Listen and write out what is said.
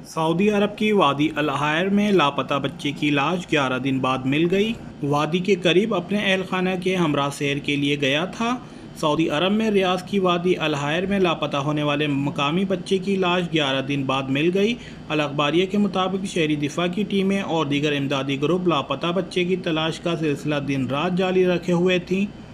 Saudi अरब की वादी अल higher में लापता बच्चे की लाश 11 दिन बाद मिल गई। वादी के करीब अपने अहल खाना के हमरा सैर के लिए गया था। सऊदी अरब में रियाद की वादी अल हायर में लापता होने वाले मकामी बच्चे की लाश 11 दिन बाद मिल गई। अल अखबारिया के मुताबिक शहरी दिफा की टीमें और दीगर इमदादी ग्रुप लापता बच्चे की तलाश का सिलसिला दिन रात जारी रखे हुए थीं।